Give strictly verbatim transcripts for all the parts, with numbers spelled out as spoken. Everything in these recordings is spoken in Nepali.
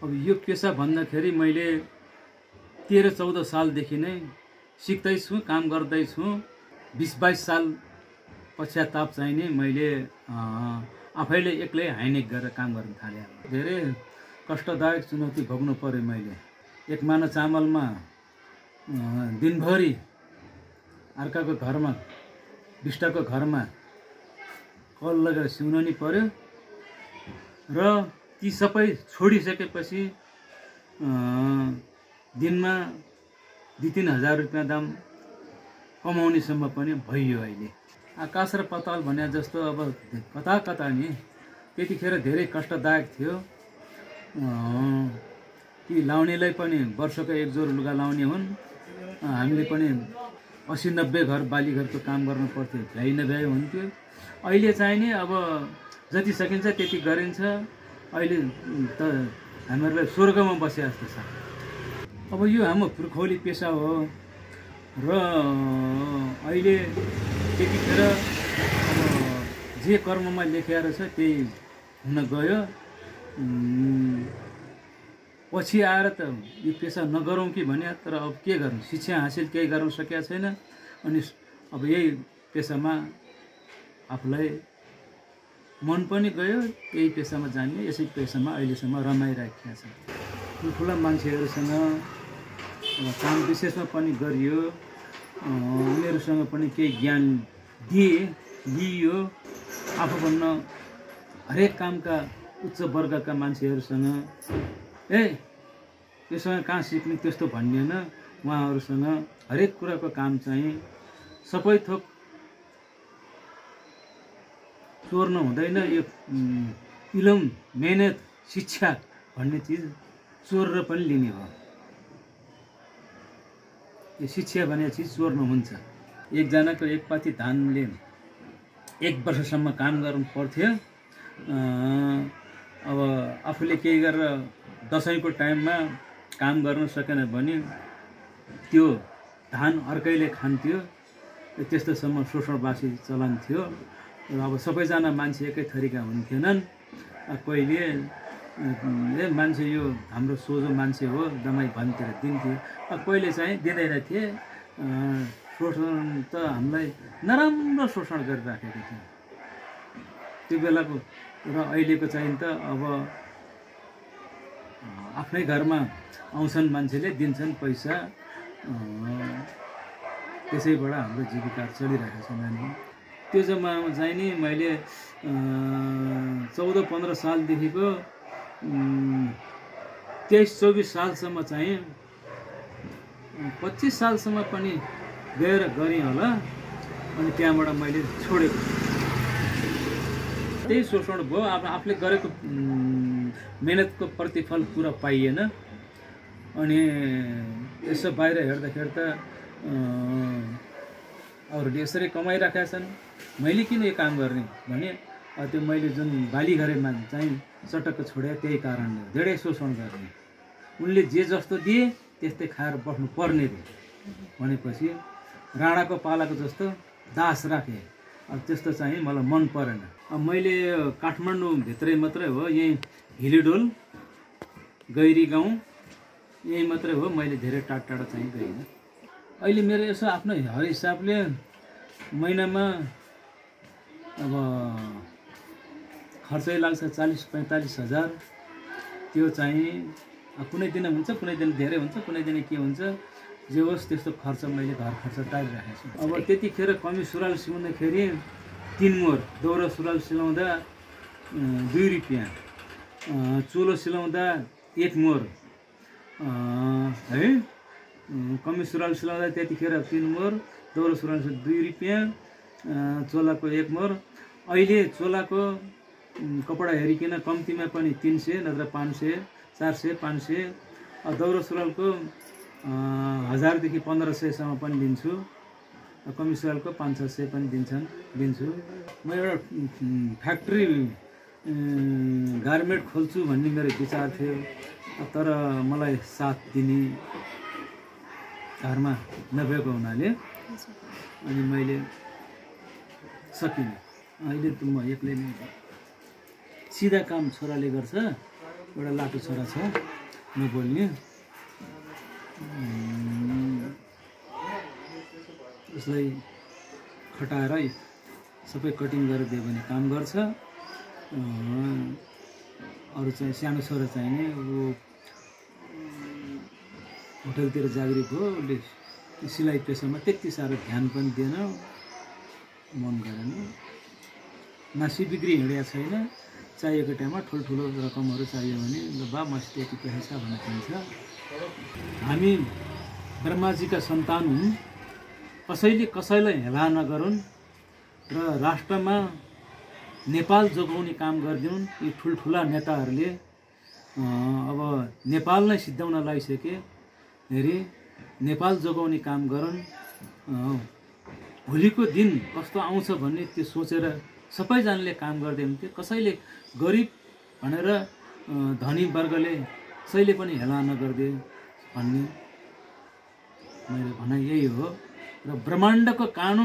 अब यो पेसा भन्दाखेरि मैले तेह्र चौध सालदेखि नै सिक्दैछु, काम गर्दैछु। बिस बाइस साल पश्चाताप चाहिँ नि मैले आफैले एक्लै हाइनेक गरेर काम गर्न थालेँ। धेरै कष्टदायक चुनौती भोग्नु पर्यो मैले। एक माना चामलमा दिनभरि अर्काको घरमा बिस्टाको घरमा कल लगेर सिउनु नि पर्यो र ती सबै छोडिसकेपछि दिनमा दुई तिन हजार रुपियाँ दाम कमाउनेसम्म पनि भइयो। अहिले आकाश र पाताल भने जस्तो अब कता कता नि त्यतिखेर धेरै कष्टदायक थियो। ती लाउनेलाई पनि वर्षको एक जोर लुगा लाउने हुन्, हामीले पनि असी नब्बे घर बाली घरको काम गर्नु पर्थ्यो, भ्याइ नभ्याइ हुन्थ्यो। अहिले चाहिँ नि अब जति सकिन्छ त्यति गरिन्छ। अहिले त हामीहरूलाई स्वर्गमा बसे जस्तो छ। अब यो हाम्रो पुर्खौली पेसा हो र अहिले त्यतिखेर अब जे कर्ममा लेखेर छ त्यही हुन गयो। पछि आएर त यो पेसा नगरौँ कि भने, तर अब के गर्नु, शिक्षा हासिल केही गर्न सकेका छैन। अनि अब यही पेसामा आफूलाई मन पनि गयो, यही पेसामा जाने, यसै पेसामा अहिलेसम्म रमाइराखेका छ। ठुल्ठुला मान्छेहरूसँग काम विशेषमा पनि गरियो, उनीहरूसँग पनि केही ज्ञान दिए लिइयो। आफूभन्दा हरेक कामका उच्च वर्गका मान्छेहरूसँग ए त्योसँग कहाँ सिक्ने त्यस्तो भनिएन। उहाँहरूसँग हरेक कुराको काम चाहिँ सबै थोक चोर्न हुँदैन। यो इलम मेहनत शिक्षा भन्ने चिज चोरेर पनि लिने हो। यो शिक्षा भन्ने चिज चोर्नु हुन्छ। एकजनाको एक पाती धानले एक वर्षसम्म काम गर्नु पर्थ्यो। अब आफूले केही गरेर दसैँको टाइममा काम गर्न सकेन भने त्यो धान अर्कैले खान्थ्यो। त्यस्तोसम्म शोषणवासी चलन थियो। र अब सबैजना मान्छे एकै थरीका हुन्थेनन्। कहिले ए मान्छे यो हाम्रो सोझो मान्छे हो दमाई भन्तिर दिन्थ्यो, कहिले चाहिँ दिँदैन थिए। शोषण त हामीलाई नराम्रो शोषण गरिराखेको थियो त्यो बेलाको। र अहिलेको चाहिँ त अब आफ्नै घरमा आउँछन् मान्छेले, दिन्छन् पैसा, त्यसैबाट हाम्रो जीविका चलिरहेको छ। नानी त्यो जमानामा चाहिँ नि मैले चौध पन्ध्र सालदेखिको तेइस चौबिस सालसम्म चाहिँ पच्चिस सालसम्म पनि गएर गरेँ होला। अनि त्यहाँबाट मैले छोडेको। त्यही शोषण भयो। अब आफूले गरेको मेहनतको प्रतिफल पुरा पाइएन। अनि यसो बाहिर हेर्दाखेरि त अरूले यसरी कमाइराखेका छन्, मैले किन यो काम गर्ने भने त्यो मैले जुन बाली घरेमा चाहिँ चटक्क छोडे त्यही कारणले धेरै शोषण गर्ने। उनले जे जस्तो दिए त्यस्तै खाएर बस्नु पर्ने रे भनेपछि राणाको पालाको जस्तो दास राखे। अब त्यस्तो चाहिँ मलाई मन परेन। अब मैले काठमाडौँ भित्रै मात्रै हो, यहीँ हिलिडोल गैरी गाउँ यही मात्रै हो। मैले धेरै टाढा टाढा चाहिँ गइनँ। अहिले मेरो यसो आफ्नो हर हिसाबले महिनामा अब खर्चै लाग्छ चालीस पैँतालिस हजार। त्यो चाहिँ कुनै दिन हुन्छ, कुनै दिन धेरै हुन्छ, कुनै दिन के हुन्छ, जे होस् त्यस्तो खर्च मैले घर खर्च टालिरहेको छु। अब त्यतिखेर कमी सुरुवाल सिलाउँदाखेरि तिन मोर, दौरा सुरुवाल सिलाउँदा दुई रुपियाँ, चोलो सिलाउँदा एक मोर है। कमी सुरुवाल सिलाउँदा त्यतिखेर तिन मोर, दौरा सुरुवाल दुई रुपियाँ, चोलाको एक मोर। अहिले चोलाको कपडा हेरिकन कम्तीमा पनि तिन सय नत्र पाँच सय, चार सय, पाँच सय। दौरा सुरुवालको हजारदेखि पन्ध्र सयसम्म पनि दिन्छु। कमी सुरुवालको पाँच छ सय पनि दिन्छन् दिन्छु। म एउटा फ्याक्ट्री गार्मेन्ट खोल्छु भन्ने मेरो विचार थियो, तर मलाई साथ दिने घरमा नभएको हुनाले अनि मैले सकिनँ। अहिले त म एक्लै नै सिधा काम छोराले गर्छ, एउटा लाटो छोरा छ नबोल्ने, उसलाई खटाएर सबै कटिङ गरेर दियो भने काम गर्छ। अरू चाहिँ सानो छोरा चाहिँ नि ऊ होटलतिर जागिरी भयो, उसले सिलाइ पेसामा त्यति साह्रो ध्यान पनि दिएन, मन गरेन। नासी बिक्री हिँडेको छैन, चाहिएको टाइममा ठुल्ठुलो रकमहरू चाहियो भने बा मसित यति पैसा छ भन्न पाइन्छ। हामी ब्रह्माजीका सन्तान हुन्, कसैले कसैलाई हेला नगरून् र राष्ट्रमा नेपाल जोगाउने काम गरिदिउन्। यी ठुल्ठुला नेताहरूले अब नेपाल नै सिद्धाउन लागिसके, हेरी नेपाल जोगाउने काम गरून्। भोलिको दिन कस्तो आउँछ भन्ने त्यो सोचेर सबैजनाले काम गर्दै हुन्थ्यो। कसैले गरिब भनेर धनी वर्गले कसैले पनि हेला नगर्दे भन्ने मेरो भनाइ यही हो। र ब्रह्माण्डको कानुन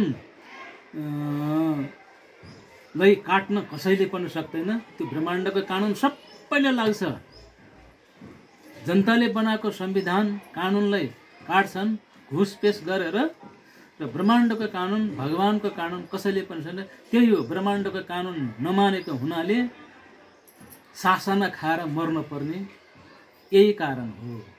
लाई काट्न कसैले पनि सक्दैन। त्यो ब्रह्माण्डको कानुन सबैले लाग्छ। जनताले बनाएको संविधान कानुनलाई काट्छन् घुस पेश गरेर, र ब्रह्माण्डको कानुन भगवानको कानुन कसैले पनि छैन। त्यही हो, ब्रह्माण्डको कानुन नमानेको हुनाले शासना खाएर मर्न पर्ने यही कारण हो।